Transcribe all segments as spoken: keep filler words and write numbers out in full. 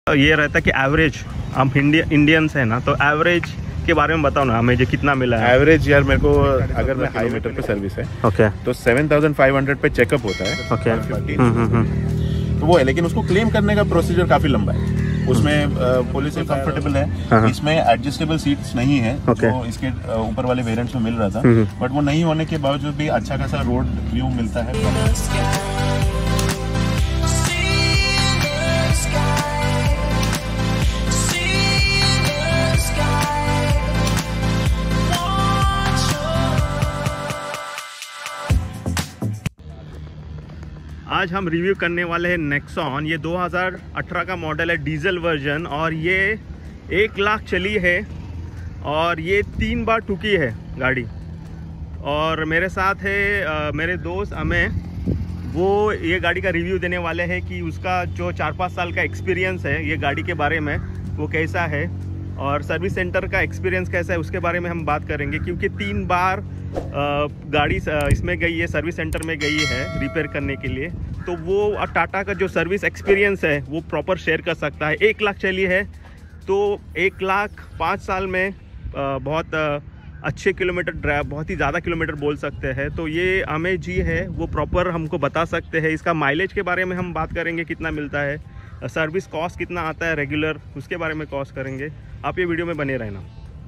ये रहता है कि एवरेज हम इंडिया इंडियंस है ना, तो एवरेज के बारे में बताओ ना हमें, जो कितना मिला है एवरेज। यार मेरे को अगर मैं हाई मीटर पे सर्विस है ओके तो सेवन थाउजेंड फाइव हंड्रेड पे चेकअप होता है ओके तो वो है, लेकिन उसको क्लेम करने का प्रोसीजर काफी लंबा है। उसमें पुलिस से कंफर्टेबल है, इसमें एडजस्टेबल सीट्स नहीं है okay. जो इसके ऊपर वाले वेरिएंट्स में मिल रहा था, बट वो नहीं होने के बावजूद भी अच्छा खासा रोड व्यू मिलता है। आज हम रिव्यू करने वाले हैं नेक्सॉन। ये दो हज़ार अठारह का मॉडल है, डीजल वर्जन, और ये एक लाख चली है और ये तीन बार ठुकी है गाड़ी। और मेरे साथ है आ, मेरे दोस्त अमेय, वो ये गाड़ी का रिव्यू देने वाले हैं कि उसका जो चार पाँच साल का एक्सपीरियंस है ये गाड़ी के बारे में वो कैसा है, और सर्विस सेंटर का एक्सपीरियंस कैसा है उसके बारे में हम बात करेंगे। क्योंकि तीन बार आ, गाड़ी इसमें गई है, सर्विस सेंटर में गई है रिपेयर करने के लिए, तो वो टाटा का जो सर्विस एक्सपीरियंस है वो प्रॉपर शेयर कर सकता है। एक लाख चली है तो एक लाख पाँच साल में आ, बहुत आ, अच्छे किलोमीटर ड्राइव, बहुत ही ज़्यादा किलोमीटर बोल सकते हैं। तो ये अमेय जी है, वो प्रॉपर हमको बता सकते हैं। इसका माइलेज के बारे में हम बात करेंगे, कितना मिलता है, सर्विस कॉस्ट कितना आता है रेगुलर, उसके बारे में कॉस्ट करेंगे। आप ये वीडियो में बने रहना।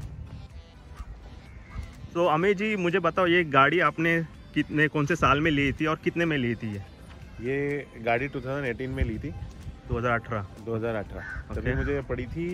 तो अमेय जी मुझे बताओ, ये गाड़ी आपने कितने कौन से साल में ली थी और कितने में ली थी? ये ये गाड़ी टू थाउजेंड एटीन में ली थी, दो हज़ार अठारह दो हज़ार अठारह तभी मुझे पड़ी थी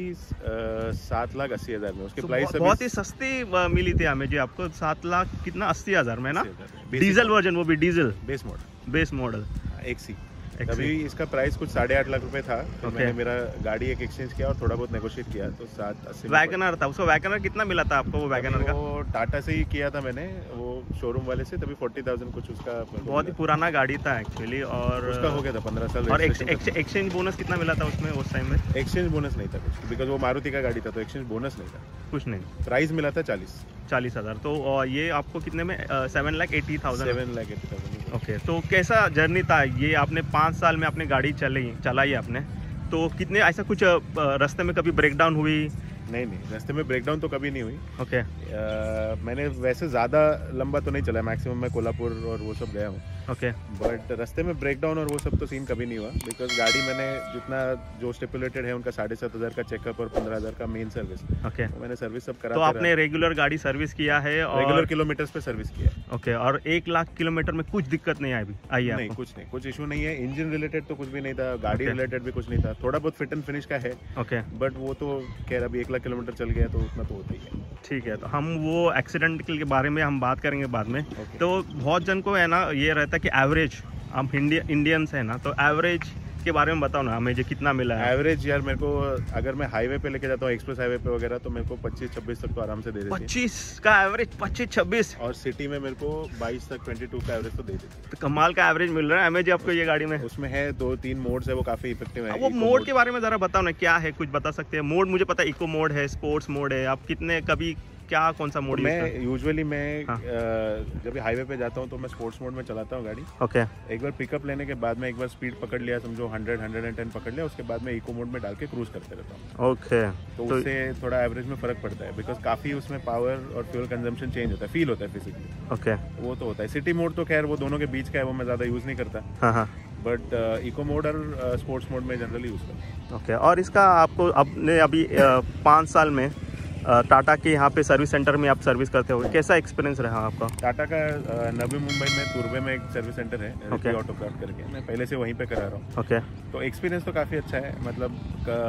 सात लाख अस्सी हज़ार में। उसके तो प्राइस बहुत ही सस्ती मिली थी अमेय जी आपको, सात लाख कितना अस्सी हज़ार में ना, डीजल वर्जन, वो भी diesel base model base model एक सी। तभी इसका प्राइस कुछ साढ़े आठ लाख रुपए था, तो okay. मैंने मेरा गाड़ी एक एक्सचेंज किया और थोड़ा बहुत नेगोशिएट किया तो सात अस्सी। वैगनर था, उसको वैगनर कितना मिला था आपको? वो वैगनर का वो टाटा से ही किया था मैंने, वो शोरूम वाले से, तभी फोर्टी थाउजेंड कुछ उसका। बहुत ही पुराना गाड़ी था एक्चुअली, और उसका हो गया था पंद्रह साल। और एक्सचेंज बोनस कितना मिला था उसमें उस टाइम में? एक्सचेंज बोनस नहीं था कुछ, बिकॉज वो मारुति का गाड़ी था तो एक्सचेंज बोनस नहीं था कुछ नहीं। प्राइस मिला था चालीस चालीस हज़ार। तो ये आपको कितने में? Seven lakh eighty thousand seven lakh eighty thousand okay. तो कैसा जर्नी था ये? आपने पाँच साल में अपनी गाड़ी चलाई चलाई आपने, तो कितने ऐसा कुछ रास्ते में कभी ब्रेकडाउन हुई? नहीं नहीं, रास्ते में ब्रेकडाउन तो कभी नहीं हुई। Okay okay. मैंने वैसे ज़्यादा लंबा तो नहीं चला, मैक्सिमम मैं कोल्हापुर और वो सब गया हूँ। ओके बट रास्ते में ब्रेकडाउन और वो सब तो सीन कभी नहीं हुआ, बिकॉज गाड़ी मैंने जितना जो स्टिपुलेटेड है उनका साढ़े सात हज़ार का चेकअप और पंद्रह हज़ार का मेन सर्विस। ओके तो मैंने सर्विस सब करा। तो आपने रेगुलर गाड़ी सर्विस किया है और रेगुलर किलोमीटर्स पे सर्विस किया। ओके और एक लाख किलोमीटर में कुछ दिक्कत नहीं आई अभी आई है? नहीं कुछ नहीं, कुछ इशू नहीं है। इंजन रिलेटेड तो कुछ भी नहीं था, गाड़ी रिलेटेड भी कुछ नहीं था, थोड़ा बहुत फिट एंड फिनिश का है। ओके बट वो तो खैर अभी एक लाख किलोमीटर चल गया तो उतना तो होता ही है। ठीक है, तो हम वो एक्सीडेंट के बारे में हम बात करेंगे बाद में। okay. तो बहुत जन को है ना ये रहता है कि एवरेज हम इंडिया इंडियंस है ना, तो एवरेज के बारे में बताओ ना हमें, जो कितना मिला है एवरेज? यार मेरे को अगर मैं हाईवे पे लेके जाता हूँ, एक्सप्रेस हाईवे पे वगैरह, तो मेरे को पच्चीस छब्बीस तक तो आराम से दे देती है। पच्चीस का एवरेज? पच्चीस छब्बीस? और सिटी में मेरे को बाईस तक बाईस का एवरेज तो दे देती है। तो कमाल का एवरेज मिल रहा है एमए जी आपको ये गाड़ी में। उसमें है दो तीन मोड्स है, वो काफी इफेक्टिव है। वो मोड के बारे में जरा बताओ ना, क्या है, कुछ बता सकते हैं? मोड मुझे पता है, इको मोड है, स्पोर्ट्स मोड है, आप कितने कभी क्या कौन सा मोड? मैं यूजुअली मैं हाँ। जब हाईवे पे जाता हूँ तो मैं स्पोर्ट्स मोड में चलाता हूँ गाड़ी। ओके एक बार पिकअप लेने के बाद में एक बार स्पीड पकड़ लिया, समझो हंड्रेड हंड्रेड एंड टेन पकड़ लिया, उसके बाद में इको मोड में डाल के क्रूज करते रहता हूँ। ओके तो, तो उससे थोड़ा एवरेज में फर्क पड़ता है, बिकॉज काफी उसमें पावर और फ्यूल कंजम्पशन चेंज होता है, फील होता है फिजिकली। ओके वो तो होता है। सिटी मोड तो खैर वो दोनों के बीच का है, वो मैं ज्यादा यूज नहीं करता। हाँ हाँ बट इको मोड और स्पोर्ट्स मोड में जनरली यूज करता हूँ। ओके और इसका आपको अपने अभी पाँच साल में टाटा के यहाँ पे सर्विस सेंटर में आप सर्विस करते हो, कैसा एक्सपीरियंस रहा आपका? टाटा का नवी मुंबई में तुर्बे में एक सर्विस सेंटर है, okay. ऑटोक्राफ्ट करके, मैं पहले से वहीं पे करा रहा हूँ। okay. तो एक्सपीरियंस तो काफ़ी अच्छा है, मतलब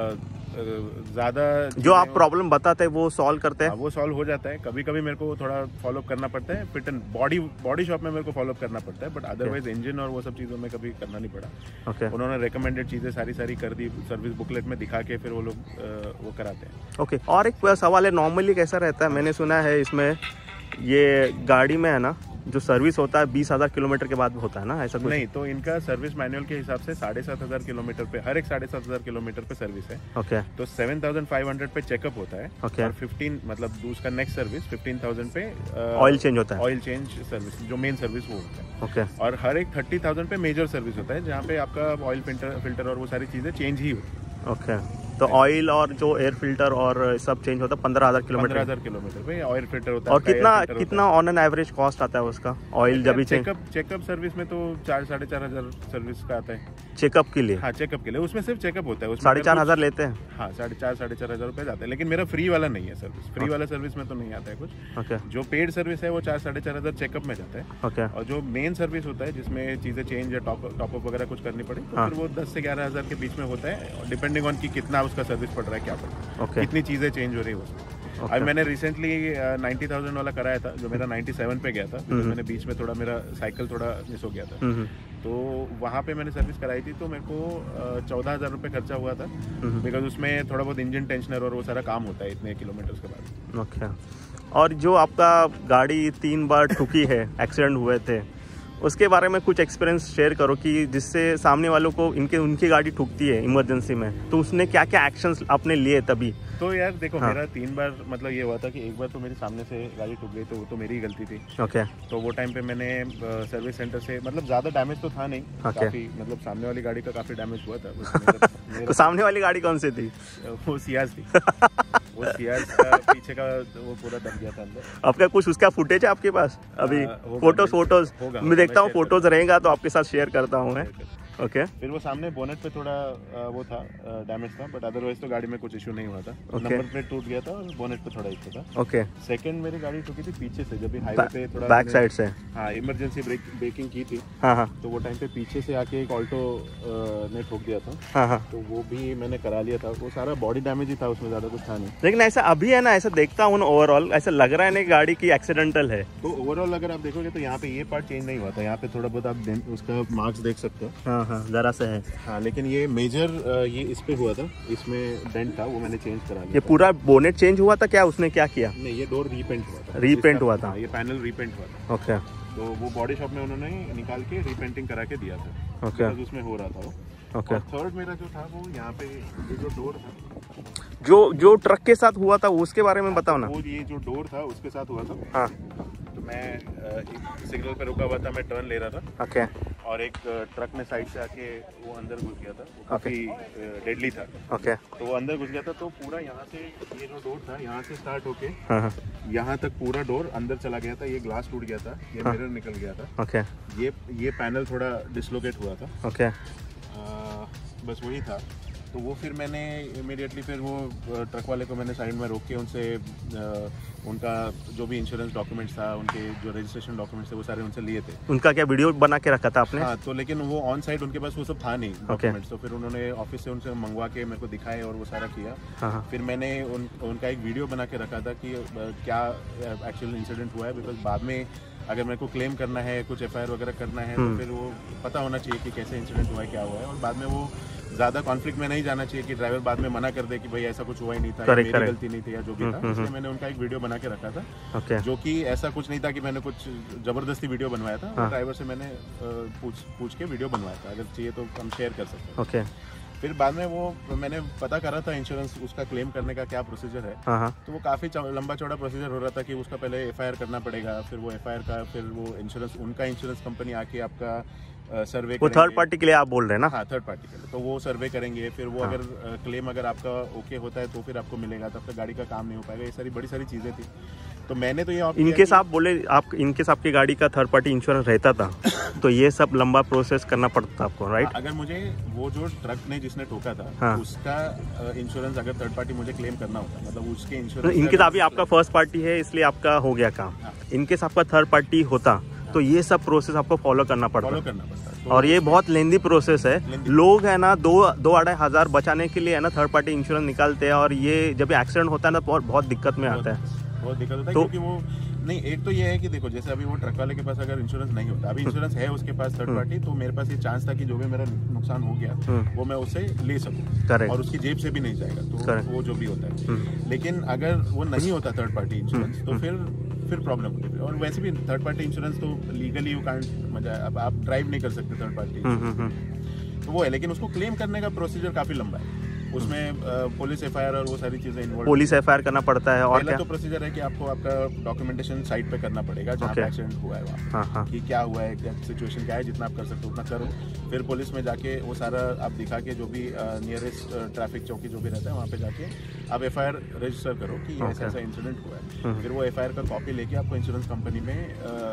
ज़्यादा जो आप प्रॉब्लम बताते हैं वो सॉल्व करते हैं? वो सॉल्व हो जाता है। कभी कभी मेरे को थोड़ा फॉलोअप करना पड़ता है, fit and body body shop में मेरे को फॉलोअप करना पड़ता है, बट अदरवाइज इंजन और वो सब चीज़ों में कभी करना नहीं पड़ा। okay. उन्होंने रिकमेंडेड चीज़ें सारी सारी कर दी, सर्विस बुकलेट में दिखा के फिर वो लोग वो कराते हैं। Okay okay. और एक सवाल है, नॉर्मली कैसा रहता है, मैंने सुना है इसमें ये गाड़ी में है ना जो सर्विस होता है बीस हजार किलोमीटर के बाद होता है ना, ऐसा कुछ? नहीं, तो इनका सर्विस मैनुअल के हिसाब से साढ़े सात हजार किलोमीटर पे, हर एक साढ़े सात हजार किलोमीटर पे सर्विस है। Okay okay. तो सेवन थाउजेंड फाइव हंड्रेड पे चेकअप होता है। Okay okay. और फिफ्टीन मतलब उसका नेक्स्ट सर्विस फिफ्टीन थाउजेंड पे ऑयल चेंज होता है। ऑयल चेंज सर्विस जो मेन सर्विस वो होता है। Okay okay. और हर एक थर्टी थाउजेंड पे मेजर सर्विस होता है, जहाँ पे आपका ऑयल फिल्टर फिल्टर और वो सारी चीजें चेंज ही होती है। Okay okay. तो ऑयल और जो एयर फिल्टर और सब चेंज होता है पंद्रह हजार किलोमीटर पंद्रह हजार किलोमीटर पे ऑयल फिल्टर होता है। और कितना कितना ऑन एन एवरेज कॉस्ट आता है उसका ऑयल जब भी चेकअप चेकअप सर्विस में तो चार साढ़े चार हजार सर्विस का आता है चेकअप के लिए। हाँ चेकअप के लिए, उसमें सिर्फ चेकअप होता है, साढ़े चार हजार लेते हैं। हाँ साढ़े चार साढ़े चार हजार रुपए जाते हैं, लेकिन मेरा फ्री वाला नहीं है सर्विस, फ्री वाला सर्विस में तो नहीं आता है कुछ। ओके। जो पेड सर्विस है वो चार साढ़े चार हजार चेकअप में जाता है। ओके। और जो मेन सर्विस होता है जिसमें चीजें चेंज या टॉप टॉपअप वगैरह कुछ करनी पड़े तो फिर वो दस से ग्यारह हजार के बीच में होता है, डिपेंडिंग ऑन कि कितना उसका सर्विस पड़ रहा है, क्या पड़ रहा है, okay. कितनी चीजें चेंज हो रही है उसमें। okay. अब मैंने रिसेंटली नाइन्टी थाउजेंड वाला कराया था जो मेरा नाइन्टी सेवन पे गया था, तो मैंने बीच में थोड़ा मेरा साइकिल थोड़ा मिस हो गया था, तो वहाँ पे मैंने सर्विस कराई थी तो मेरे को चौदह हजार रुपये खर्चा हुआ था, बिकॉज उसमें थोड़ा बहुत इंजन टेंशनर और वो सारा काम होता है इतने किलोमीटर्स के बाद। Okay okay. और जो आपका गाड़ी तीन बार ठुकी है, एक्सीडेंट हुए थे, उसके बारे में कुछ एक्सपीरियंस शेयर करो कि जिससे सामने वालों को इनके उनकी गाड़ी ठुकती है इमरजेंसी में, तो उसने क्या क्या एक्शंस आपने लिए तभी? तो यार देखो हाँ. मेरा तीन बार मतलब ये हुआ था कि एक बार तो मेरे सामने से गाड़ी ठुक गई, तो वो तो मेरी ही गलती थी। ओके। तो वो टाइम पे मैंने सर्विस सेंटर से, मतलब ज़्यादा डैमेज तो था नहीं, okay. काफ़ी मतलब सामने वाली गाड़ी का काफ़ी डैमेज हुआ था। मेरा, मेरा तो सामने वाली गाड़ी कौन सी थी? वो सियाज थी। वो सियाज का पीछे का वो पूरा दब गया था अंदर। आपका कुछ उसका फुटेज है आपके पास अभी? फोटोज फोटोज मैं देखता हूँ, फोटोज रहेगा तो आपके साथ शेयर करता हूँ मैं। ओके। okay. फिर वो सामने बोनेट पे थोड़ा वो था डैमेज था, बट अदरवाइज तो गाड़ी में कुछ इशू नहीं हुआ था। okay. नंबर प्लेट टूट गया था और बोनेट पे थोड़ा इशू था। ओके। सेकंड मेरी गाड़ी ठुकी थी पीछे से, जब भी हाईवे पे थोड़ा बैक साइड से हाँ इमरजेंसी ब्रेक ब्रेकिंग की थी। हाँ हाँ। तो वो टाइम पे पीछे से आके एक ऑल्टो ने ठोक दिया था। हाँ हाँ। तो वो भी मैंने करा लिया था, वो सारा बॉडी डैमेज ही था, उसमें ज्यादा कुछ था नहीं। लेकिन ऐसा अभी है ना, ऐसा देखता हूँ ओवरऑल ऐसा लग रहा है ना गाड़ी की एक्सीडेंटल है। तो ओवरऑल अगर आप देखोगे तो यहाँ पे ये पार्ट चेंज नहीं हुआ था, यहाँ पे थोड़ा बहुत आप उसका मार्क्स देख सकते हो। हाँ हाँ जरा से है। हाँ लेकिन ये मेजर ये इस पे हुआ था, इसमें डेंट था, वो मैंने चेंज करा लिया। ये पूरा बोनेट चेंज हुआ था क्या? उसने क्या किया? नहीं, ये डोर रीपेंट हुआ था। रीपेंट हुआ था, ये पैनल रीपेंट हुआ था। ओके। तो वो बॉडी शॉप में उन्होंने निकाल के रीपेंटिंग करा के दिया था। ओके। उसमें हो रहा था वो। ओके। और थर्ड मेरा जो था वो यहाँ पे ये जो डोर था, जो जो ट्रक के साथ हुआ था उसके बारे में बताओ ना। वो ये जो डोर था उसके साथ हुआ था। हाँ। तो मैं एक सिग्नल पे रुका हुआ था, मैं टर्न ले रहा था। ओके। और एक ट्रक में साइड से आके वो अंदर घुस गया था, वो काफी डेडली था। ओके। तो वो अंदर घुस गया था, तो पूरा यहाँ से ये जो डोर था यहाँ से स्टार्ट होके हाँ। यहाँ तक पूरा डोर अंदर चला गया था। ये ग्लास टूट गया था, ये हाँ। मिरर निकल गया था। ओके। ये ये पैनल थोड़ा डिसलोकेट हुआ था। ओके। आ, बस वही था। तो वो फिर मैंने इमीडिएटली फिर वो ट्रक वाले को मैंने साइड में रोक के उनसे उनका जो भी इंश्योरेंस डॉक्यूमेंट्स था, उनके जो रजिस्ट्रेशन डॉक्यूमेंट्स थे वो सारे उनसे लिए थे। उनका क्या वीडियो बना के रखा था आपने? हाँ, तो लेकिन वो ऑन साइड उनके पास वो सब था नहीं डॉक्यूमेंट्स। तो फिर उन्होंने ऑफिस से उनसे मंगवा के मेरे को दिखाए और वो सारा किया। हाँ। फिर मैंने उन, उनका एक वीडियो बना के रखा था कि क्या एक्चुअल इंसिडेंट हुआ है, बिकॉज बाद में अगर मेरे को क्लेम करना है, कुछ एफ आई आर वगैरह करना है, तो फिर वो पता होना चाहिए कि कैसे इंसिडेंट हुआ है, क्या हुआ है। और बाद में वो ज़्यादा कॉन्फ्लिक्ट में नहीं जाना चाहिए कि ड्राइवर बाद में मना कर दे कि भाई ऐसा कुछ हुआ ही नहीं था, मेरी गलती नहीं थी या जो भी था। इसलिए मैंने उनका एक वीडियो बना के रखा था। okay. जो कि ऐसा कुछ नहीं था कि मैंने कुछ जबरदस्ती वीडियो बनवाया था। हाँ. ड्राइवर से मैंने पूछ पूछ के वीडियो बनवाया था, अगर चाहिए तो हम शेयर कर सकते हैं। okay. फिर बाद में वो मैंने पता करा था इंश्योरेंस उसका क्लेम करने का क्या प्रोसीजर है। हाँ. तो वो काफ़ी लंबा चौड़ा प्रोसीजर हो रहा था कि उसका पहले एफ आई आर करना पड़ेगा, फिर वो एफ आई आर का फिर वो इंश्योरेंस उनका इंश्योरेंस कंपनी आके आपका सर्वे वो थर्ड पार्टी के लिए आप बोल रहे हैं ना? हाँ, थर्ड पार्टी के लिए। तो वो सर्वे करेंगे, फिर वो हाँ. अगर क्लेम अगर आपका ओके होता है तो फिर आपको मिलेगा, तब तक गाड़ी का काम नहीं हो पाएगा। ये सारी बड़ी सारी चीज़ें थी। तो मैंने तो ये इनकेस आप बोले आप इनकेस आपकी गाड़ी का थर्ड पार्टी इंश्योरेंस रहता था तो ये सब लंबा प्रोसेस करना पड़ता था आपको, राइट? अगर मुझे वो जो ट्रक ने जिसने ठोका था हाँ. उसका इंश्योरेंस अगर थर्ड पार्टी मुझे क्लेम करना होता, मतलब उसके इंश्योरेंस इनकेस अभी आपका फर्स्ट पार्टी है इसलिए आपका हो गया काम। इनकेस आपका थर्ड पार्टी होता तो ये सब प्रोसेस आपको फॉलो करना पड़ता फॉलो करना पड़ता तो और ये बहुत लेंदी प्रोसेस है। लोग है ना दो दो अढ़ाई हजार बचाने के लिए है ना थर्ड पार्टी इंश्योरेंस निकालते हैं, और ये जब एक्सीडेंट होता है ना बहुत बहुत दिक्कत में आता है। बहुत दिक्कत होता है तो, क्योंकि वो नहीं, एक तो ये है कि देखो जैसे अभी वो ट्रक वाले के पास अगर इंश्योरेंस नहीं होता, अभी इंश्योरेंस है उसके पास थर्ड पार्टी, तो मेरे पास ये चांस था कि जो भी मेरा नुकसान हो गया वो मैं उससे ले सकूं और उसकी जेब से भी नहीं जाएगा, तो वो जो भी होता है। लेकिन अगर वो नहीं होता थर्ड पार्टी इंश्योरेंस तो फिर फिर प्रॉब्लम होती है। और वैसे भी थर्ड पार्टी इंश्योरेंस तो लीगली यू कांट, मतलब अब आप ड्राइव नहीं कर सकते थर्ड पार्टी, तो वो है। लेकिन उसको क्लेम करने का प्रोसीजर काफी लंबा है। उसमें पुलिस एफ आई आर और वो सारी चीजें involve, police F I R करना पड़ता है। और पहला तो प्रोसीजर है कि आपको आपका डॉक्यूमेंटेशन साइट पे करना पड़ेगा जहाँ पे एक्सीडेंट हुआ है वहाँ, हाँ हाँ, कि क्या हुआ है, क्या सिचुएशन क्या है, जितना आप कर सकते हो उतना करो। फिर पुलिस में जाके वो सारा आप दिखा के जो भी नियरेस्ट ट्रैफिक चौकी जो भी रहता है वहाँ पे जाके आप एफ आई आर रजिस्टर करो कि ऐसा ऐसा इंसिडेंट हुआ है। फिर वो एफ आई आर का कॉपी लेके आपको इंश्योरेंस कंपनी में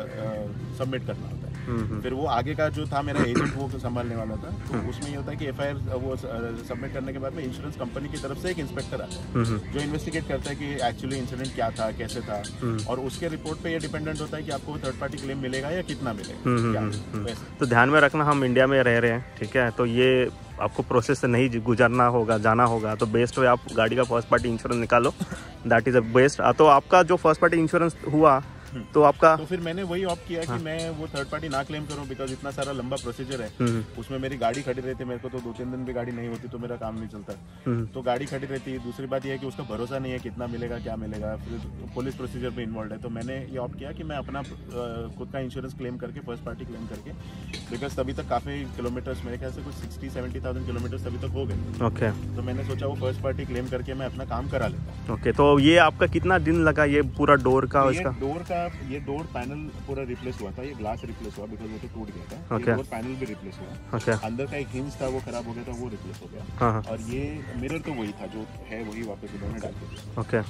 सबमिट करना होता है। फिर वो आगे का जो था मेरा एजेंट वो संभालने वाला था, तो उसमें ये होता है कि एफ आई आर वो सबमिट करने के बाद में इंश्योरेंस कंपनी की तरफ से एक इंस्पेक्टर आता है जो इन्वेस्टिगेट करता है कि एक्चुअली इंसिडेंट क्या था, कैसे था, और उसके रिपोर्ट पे ये डिपेंडेंट होता है कि आपको थर्ड पार्टी क्लेम मिलेगा या कितना मिलेगा। तो ध्यान में रखना, हम इंडिया में रह रहे हैं, ठीक है, तो ये आपको प्रोसेस से नहीं गुजरना होगा, जाना होगा, तो बेस्ट है आप गाड़ी का फर्स्ट पार्टी इंश्योरेंस निकालो, दैट इज अ बेस्ट। तो आपका जो फर्स्ट पार्टी इंश्योरेंस हुआ तो आपका, तो फिर मैंने वही ऑप्ट किया कि हाँ। मैं वो थर्ड पार्टी ना क्लेम करूं, बिकॉज इतना सारा लंबा प्रोसीजर है, उसमें मेरी गाड़ी खड़ी रहती है, मेरे को तो दो तीन दिन भी गाड़ी नहीं होती तो मेरा काम नहीं चलता, तो गाड़ी खड़ी रहती है। दूसरी बात यह है कि उसका भरोसा नहीं है कितना मिलेगा, क्या मिलेगा, फिर पुलिस प्रोसीजर में इन्वॉल्व है। तो मैंने ये ऑप्ट किया कि मैं अपना खुद का इंश्योरेंस क्लेम करके, फर्स्ट पार्टी क्लेम करके, बिकॉज तभी तक काफी किलोमीटर्स, मेरे ख्याल से कुछ सिक्सटी सेवेंटी थाउजेंड किलोमीटर्स तभी तक हो गए। ओके, तो मैंने सोचा वो फर्स्ट पार्टी क्लेम करके मैं अपना काम करा लेता। ओके, तो ये आपका कितना दिन लगा ये पूरा डोर का? इसका डोर का ये डोर पैनल पूरा रिप्लेस हुआ था, ये ग्लास रिप्लेस हुआ बिकॉज वो तो टूट गया था। okay. ये डोर पैनल भी रिप्लेस हुआ। okay. अंदर का एक हिंज था वो खराब हो गया था, वो रिप्लेस हो गया। हाँ. और ये मिरर तो वही था जो है, वही वापस उन्होंने डाल दिया। okay.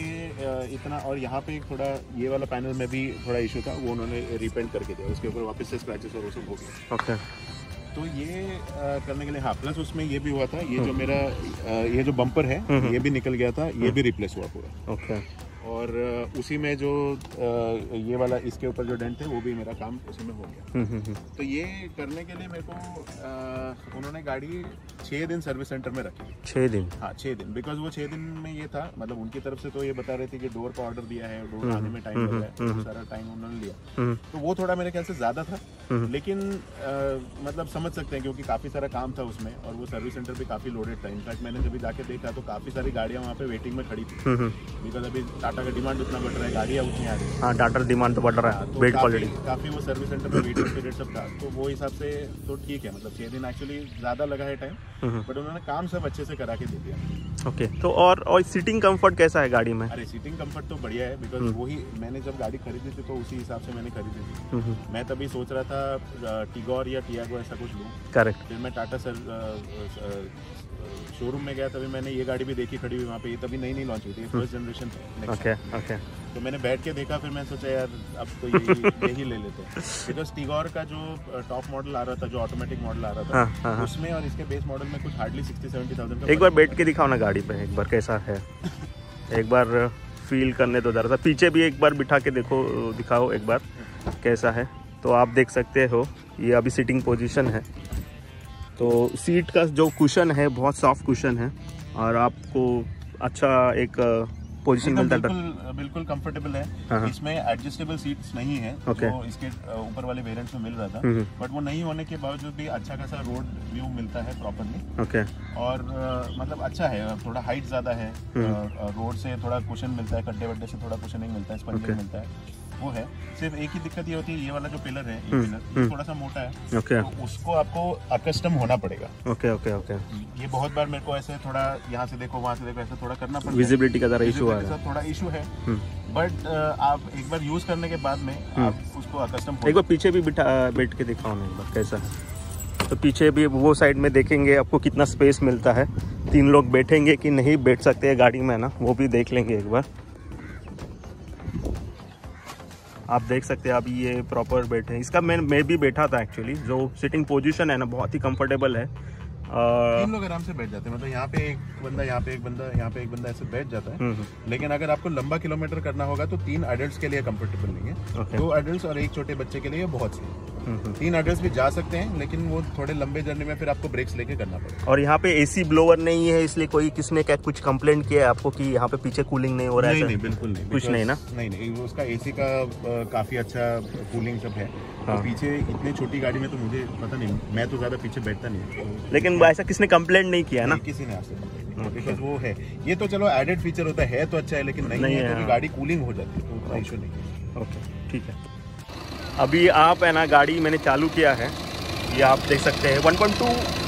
ये इतना, और यहाँ पे थोड़ा ये वाला पैनल में भी थोड़ा इशू था, वो उन्होंने रिपेंट करके दिया, उसके ऊपर वापस से स्क्रैचेस और वो सब हो गया। okay. तो ये आ, करने के लिए हाँ, प्लस उसमें ये भी हुआ था, ये जो मेरा आ, ये जो बम्पर है ये भी निकल गया था, ये भी रिप्लेस हुआ पूरा। ओके, और उसी में जो ये वाला इसके ऊपर जो डेंट है वो भी मेरा काम उसी में हो गया। तो ये करने के लिए मेरे को उन्होंने गाड़ी छः दिन सर्विस सेंटर में रखी। छः दिन? हाँ, छः दिन, बिकॉज वो छः दिन में ये था, मतलब उनकी तरफ से तो ये बता रहे थे कि डोर का ऑर्डर दिया है, डोर आने में टाइम लग रहा है, तो सारा टाइम उन्होंने लिया, तो वो थोड़ा मेरे ख्याल से ज़्यादा था, लेकिन मतलब समझ सकते हैं क्योंकि काफ़ी सारा काम था उसमें, और वो सर्विस सेंटर भी काफ़ी लोडेड था। इनफैक्ट मैंने जब जाके देखा तो काफ़ी सारी गाड़ियाँ वहाँ पे वेटिंग में खड़ी थी, बिकॉज अभी टाटा का डिमांड उतना बढ़ रहा है, गाड़ियाँ उतनी आ रही है। हाँ, टाटा डिमांड तो बढ़ रहा है, तो काफ़ी काफ़ी वो सर्विस सेंटर में वेटिंग पीरियड सब था, तो वो हिसाब से तो ठीक है, मतलब छः दिन एक्चुअली ज़्यादा लगा है टाइम, बट उन्होंने काम सब अच्छे से करा के दे दिया। ओके, तो और और सीटिंग कंफर्ट कैसा है गाड़ी में? अरे सीटिंग कंफर्ट तो बढ़िया है, बिकॉज वही मैंने जब गाड़ी खरीदी थी तो उसी हिसाब से मैंने खरीदी थी। मैं तभी सोच रहा था टिगोर या टियागो ऐसा कुछ लूँ। करेक्ट। फिर मैं टाटा सर शोरूम में गया, तभी मैंने ये गाड़ी भी देखी खड़ी हुई वहाँ पे, ये तभी नई नई लॉन्च हुई थी, फर्स्ट जनरेशन। Okay okay. तो मैंने बैठ के देखा, फिर मैंने सोचा यार अब तो यही यही ले लेते हैं, बिकॉज टिगोर का जो टॉप मॉडल आ रहा था, जो ऑटोमेटिक मॉडल आ रहा था, हाँ, हाँ, उसमें और इसके बेस मॉडल में कुछ हार्डली सिक्सटी सेवेंटी थाउजेंड का। एक बार बैठ के दिखाओ ना गाड़ी पे, एक बार कैसा है, एक बार फील करने दो जरा सा, पीछे भी एक बार बिठा के देखो, दिखाओ एक बार कैसा है। तो आप देख सकते हो ये अभी सीटिंग पोजीशन है, तो सीट का जो कुशन है बहुत सॉफ्ट कुशन है, और आपको अच्छा एक पोजीशन मिलता है, बिल्कुल बिल्कुल कंफर्टेबल है। हाँ। इसमें एडजस्टेबल सीट्स नहीं है, okay. जो इसके ऊपर वाले वेरिएंट्स में मिल रहा था, बट वो नहीं होने के बावजूद भी अच्छा खासा रोड व्यू मिलता है प्रॉपर्ली। ओके। और uh, मतलब अच्छा है, थोड़ा हाइट ज्यादा है, रोड से थोड़ा कुशन मिलता है, गड्ढे वड्ढे से थोड़ा कुशनिंग मिलता है, स्पंजिंग okay. मिलता है, वो है। सिर्फ एक ही दिक्कत ये होती है, ये वाला जो पिलर है, ये पिलर ये थोड़ा सा मोटा है, okay. तो उसको आपको अकस्टम होना पड़ेगा। Okay okay okay. ये बहुत बार मेरे को ऐसे थोड़ा यहाँ से देखो वहाँ से देखो ऐसे थोड़ा करना पड़ता है, विजिबिलिटी का जरा इशू है, थोड़ा इशू है, बट आप एक बार यूज करने के बाद में आप उसको अकस्टम। एक बार पीछे भी बिठा बैठ के दिखाओ ना एक बार कैसा है, तो पीछे भी वो साइड में देखेंगे आपको कितना स्पेस मिलता है, तीन लोग बैठेंगे कि नहीं बैठ सकते हैं गाड़ी में ना, वो भी देख लेंगे एक बार। आप देख सकते हैं अभी ये प्रॉपर बैठे हैं, इसका मैं मैं भी बैठा था एक्चुअली, जो सिटिंग पोजीशन है ना बहुत ही कंफर्टेबल है, तीन लोग आराम से बैठ जाते हैं, मतलब यहाँ पे एक बंदा, यहाँ पे एक बंदा, यहाँ पे एक बंदा ऐसे बैठ जाता है। लेकिन अगर आपको लंबा किलोमीटर करना होगा तो तीन एडल्ट्स के लिए कंफर्टेबल नहीं है, okay. दो एडल्ट्स और एक छोटे बच्चे के लिए बहुत सही। तीन एडल्ट्स भी जा सकते हैं, लेकिन वो थोड़े लंबे जर्नी में फिर आपको ब्रेक्स लेके करना पड़ेगा। और यहाँ पे एसी ब्लोअर नहीं है, इसलिए कोई किसने क्या कुछ कंप्लेंट किया है आपको कि यहाँ पे पीछे कूलिंग नहीं हो रहा है? नहीं, बिल्कुल नहीं, कुछ नहीं ना। नहीं नहीं, उसका एसी का काफी अच्छा कूलिंग सब है। हाँ। पीछे इतनी छोटी गाड़ी में तो मुझे पता नहीं, मैं तो ज्यादा पीछे बैठता नहीं, लेकिन ऐसा किसने कंप्लेंट नहीं किया है ना? किसी ने आज तक कंप्लेंट नहीं, बिकॉज़ वो है, ये तो चलो एडेड फीचर होता है तो अच्छा है, लेकिन नहीं, नहीं है, है तो गाड़ी कूलिंग हो जाती है, तो उतना इशू नहीं है। ओके ठीक है। अभी आप है ना गाड़ी मैंने चालू किया है, ये आप देख सकते हैं वन पॉइंट टू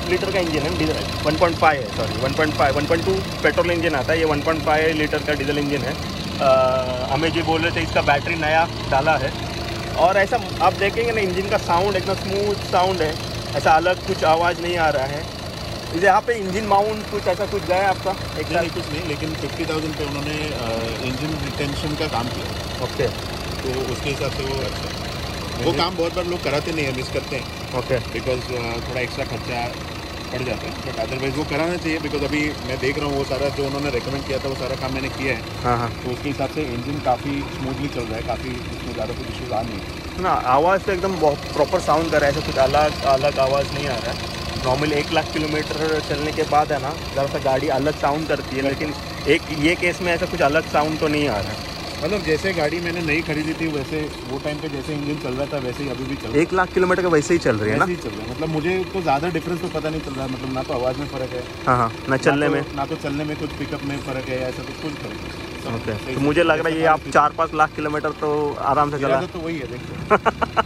लीटर का इंजन है, वन पॉइंट फाइव है sorry one point five one point two petrol engine आता है, ये वन पॉइंट फाइव लीटर का डीजल इंजन है। हमें जी बोल रहे थे इसका बैटरी नया डाला है, और ऐसा आप देखेंगे ना इंजन का साउंड एकदम स्मूथ साउंड है, ऐसा अलग कुछ आवाज़ नहीं आ रहा है। इसे यहाँ पे इंजन माउंट कुछ ऐसा कुछ गया आपका? एक नहीं, कुछ नहीं, लेकिन फिफ्टी थाउजेंड पे उन्होंने इंजन रिटेंशन का काम किया। ओके, तो उसके हिसाब से वो अच्छा है। वो काम बहुत बार लोग कराते नहीं है, मिस करते हैं। ओके, बिकॉज थोड़ा एक्स्ट्रा खर्चा पड़ जाता है, बट अदरवाइज वो कराना चाहिए। बिकॉज अभी मैं देख रहा हूँ वो सारा जो उन्होंने रेकमेंड किया था वो सारा काम मैंने किया है। हाँ हाँ, तो उसके हिसाब से इंजन काफ़ी स्मूथली चल रहा है, काफ़ी उसमें ज़्यादा कुछ इशूज़ आ नहीं है ना। आवाज़ तो एकदम बहुत प्रॉपर साउंड कर रहा है, ऐसा कुछ अलग अलग आवाज़ नहीं आ रहा है। नॉर्मल एक लाख किलोमीटर चलने के बाद है ना ज़रा सा गाड़ी अलग साउंड करती है, लेकिन एक ये केस में ऐसा कुछ अलग साउंड तो नहीं आ रहा है। मतलब जैसे गाड़ी मैंने नई खरीदी थी वैसे वो टाइम पे जैसे इंजन चल रहा था वैसे ही अभी भी चल रहा है। एक लाख किलोमीटर का वैसे ही चल रही है ना? वैसे ही चल रहा है, मतलब मुझे तो ज़्यादा डिफरेंस तो पता नहीं चल रहा है। मतलब ना तो आवाज़ में फ़र्क है, हाँ हाँ, ना चलने ना में तो, ना तो चलने में कुछ पिकअप में फ़र्क है, ऐसा तो कुछ फर्क नहीं। ओके, तो मुझे लग रहा है ये आप चार पाँच लाख किलोमीटर तो आराम से चला। तो वही है, देखो।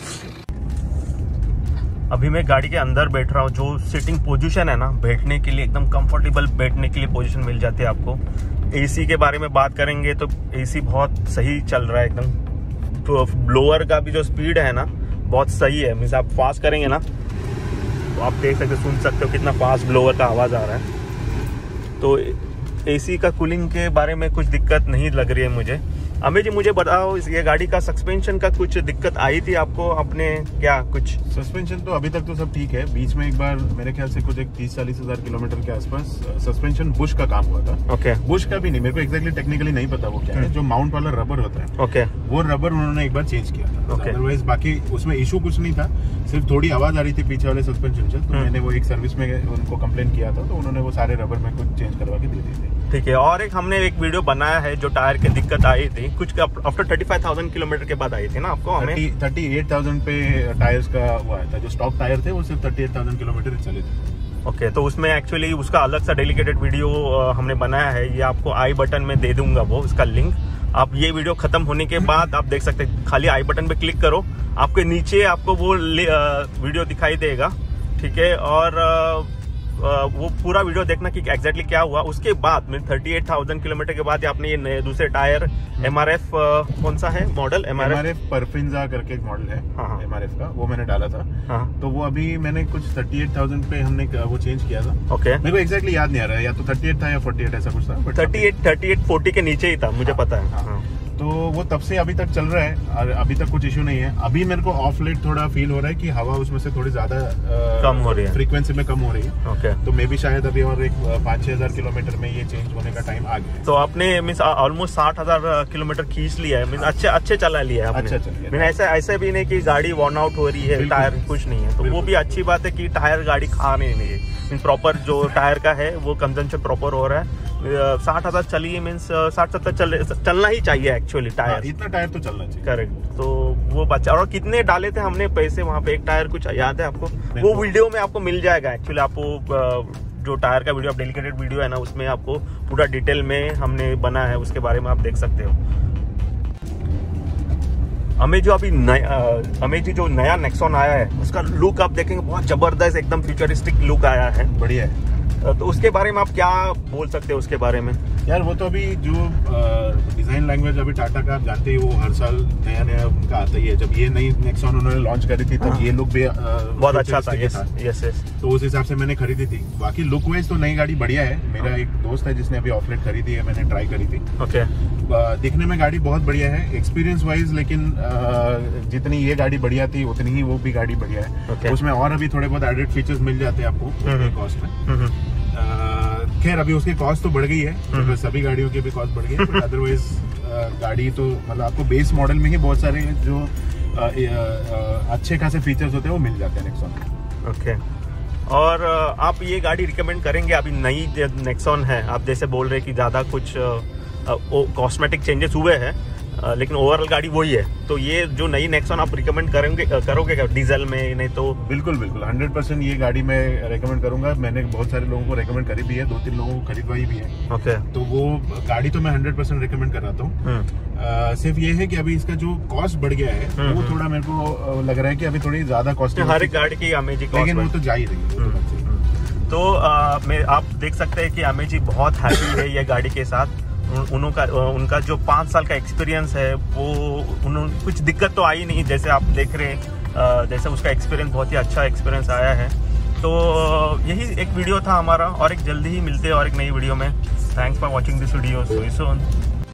अभी मैं गाड़ी के अंदर बैठ रहा हूँ, जो सीटिंग पोजीशन है ना, बैठने के लिए एकदम कंफर्टेबल बैठने के लिए पोजीशन मिल जाती है आपको। एसी के बारे में बात करेंगे तो एसी बहुत सही चल रहा है एकदम। तो ब्लोअर का भी जो स्पीड है ना बहुत सही है, मीन्स आप फास्ट करेंगे ना तो आप देख सकते सुन सकते हो कितना फास्ट ब्लोअर का आवाज़ आ रहा है। तो एसी का कूलिंग के बारे में कुछ दिक्कत नहीं लग रही है मुझे। अमित जी मुझे बताओ, इस ये गाड़ी का सस्पेंशन का कुछ दिक्कत आई थी आपको? आपने क्या कुछ? सस्पेंशन तो अभी तक तो सब ठीक है। बीच में एक बार मेरे ख्याल से कुछ एक तीस चालीस हजार किलोमीटर के आसपास सस्पेंशन बुश का काम हुआ था। ओके, बुश का भी नहीं, मेरे को एक्जैक्टली टेक्निकली नहीं पता वो क्या है। जो माउंट वाला रबर होता है, ओके, वो रबर उन्होंने एक बार चेंज किया था। ओके, अदरवाइज बाकी उसमें इशू कुछ नहीं था, सिर्फ थोड़ी आवाज आ रही थी पीछे वाले सस्पेंशन से। तो मैंने वो एक सर्विस में उनको कंप्लेन किया था, तो उन्होंने वो सारे रबर में कुछ चेंज करवा के दे दिए थे। ठीक है। और एक हमने एक वीडियो बनाया है जो टायर की दिक्कत आई थी कुछ after thirty five thousand kilometer के बाद आई थी ना आपको? हमें थर्टी एट थाउजेंड पे टायर्स का वो आया था। जो स्टॉक टायर थे वो सिर्फ थर्टी एट थाउजेंड किलोमीटर चले थे। ओके, तो उसमें एक्चुअली उसका अलग सा डेडिकेटेड वीडियो हमने बनाया है, ये आपको आई बटन में दे दूंगा वो उसका लिंक। आप ये वीडियो खत्म होने के बाद आप देख सकते हैं, खाली आई बटन पे क्लिक करो, आपके नीचे आपको वो वीडियो दिखाई देगा। ठीक है, और वो पूरा वीडियो देखना कि एग्जैक्टली क्या हुआ। उसके बाद में थर्टी एट थाउजेंड किलोमीटर के बाद आपने ये दूसरे टायर एमआरएफ कौन सा है मॉडल? एमआरएफ परफिंजा करके एक मॉडल है एमआरएफ का, वो मैंने डाला था। हाँ, तो वो अभी मैंने कुछ थर्टी एट थाउजेंड पे हमने वो चेंज किया था। ओके, मेरे को एग्जैक्टली याद नहीं आ रहा है, या तो थर्टी एट था या फोर्टी एट ऐसा कुछ था, but thirty eight thirty eight forty के नीचे ही था मुझे पता है। हाँ। तो वो तब से अभी तक चल रहा है और अभी तक कुछ इशू नहीं है। अभी मेरे को ऑफ लेट थोड़ा फील हो रहा है कि हवा उसमें से थोड़ी ज्यादा कम हो रही है, फ्रीक्वेंसी में कम हो रही है। ओके, तो मे बी शायद अभी और एक पाँच छह हजार किलोमीटर में ये चेंज होने का टाइम आ गया। तो आपने मीन्स ऑलमोस्ट साठ हजार किलोमीटर खींच लिया है, मीन्स अच्छे अच्छे चला लिया है। अच्छा चल मैंने ऐसा ऐसे भी नहीं कि गाड़ी वर्न आउट हो रही है, टायर कुछ नहीं है, तो वो भी अच्छी बात है कि टायर गाड़ी खा नहीं रही है। प्रॉपर जो टायर का है वो कंजम्पशन प्रॉपर हो रहा है। साठ हजार चलिए मीन्स साठ सत्तर चल, चलना ही चाहिए एक्चुअली टायर। इतना टायर तो चलना चाहिए। करेक्ट। तो वो बच्चा, और कितने डाले थे हमने पैसे वहाँ पे एक टायर, कुछ याद है आपको? वो वीडियो में आपको मिल जाएगा एक्चुअली। आपको जो टायर का वीडियो डेडिकेटेड वीडियो है ना, उसमें आपको पूरा डिटेल में हमने बना है, उसके बारे में आप देख सकते हो। हमें जो अभी नया हमें जो नया नेक्सॉन आया है उसका लुक आप देखेंगे बहुत जबरदस्त, एकदम फ्यूचरिस्टिक लुक आया है, बढ़िया है। तो उसके बारे में आप क्या बोल सकते हो उसके बारे में? यार वो तो अभी जो डिजाइन लैंग्वेज अभी टाटा का आप जानते ही, वो हर साल नया नया उनका आता ही है। जब ये नई नेक्सॉन उन्होंने लॉन्च करी थी तब हाँ। ये लुक भी बहुत अच्छा था। Yes yes yes. तो उस हिसाब से मैंने खरीदी थी। बाकी लुक वाइज तो नई गाड़ी बढ़िया है। मेरा एक दोस्त है जिसने अभी ऑफलेट खरीदी है, मैंने ट्राई करी थी। ओके, दिखने में गाड़ी बहुत बढ़िया है एक्सपीरियंस वाइज, लेकिन जितनी ये गाड़ी बढ़िया थी उतनी ही वो भी गाड़ी बढ़िया है। उसमें और अभी थोड़े बहुत एडेड फीचर्स मिल जाते हैं आपको कॉस्ट में। खैर अभी उसकी कॉस्ट तो बढ़ गई है, तो सभी गाड़ियों की भी कॉस्ट बढ़ गई है, बट अदरवाइज गाड़ी तो मतलब आपको बेस मॉडल में ही बहुत सारे जो आ, आ, अच्छे खासे फीचर्स होते हैं वो मिल जाते हैं नेक्सॉन में। ओके, और आप ये गाड़ी रिकमेंड करेंगे? अभी नई नेक्सॉन है, आप जैसे बोल रहे हैं कि ज़्यादा कुछ कॉस्मेटिक चेंजेस हुए हैं, लेकिन ओवरऑल गाड़ी वही है, तो ये जो नई नेक्सॉन आप रिकमेंड करेंगे करोगे क्या डीजल में? नहीं तो बिल्कुल बिल्कुल हंड्रेड परसेंट ये गाड़ी मैं रेकमेंड करूंगा। मैंने बहुत सारे लोगों को रेकमेंड करी भी है, दो तीन लोगों को खरीदवाई भी है। ओके, तो वो गाड़ी तो मैं हंड्रेड परसेंट रिकमेंड कर रहा हूँ। सिर्फ ये है कि अभी इसका जो कॉस्ट बढ़ गया है वो थोड़ा मेरे को लग रहा है कि अभी थोड़ी ज्यादा कॉस्ट हर एक गाड़ी की अमेजिंग, लेकिन वो तो जा ही रही है। तो आ, मैं आप देख सकते हैं कि अमेज जी बहुत हैप्पी है ये गाड़ी के साथ। उन, उनका उनका जो पाँच साल का एक्सपीरियंस है वो उन कुछ दिक्कत तो आई नहीं, जैसे आप देख रहे हैं, जैसे उसका एक्सपीरियंस बहुत ही अच्छा एक्सपीरियंस आया है। तो यही एक वीडियो था हमारा, और एक जल्दी ही मिलते हैं और एक नई वीडियो में। Thanks for watching this video, so soon.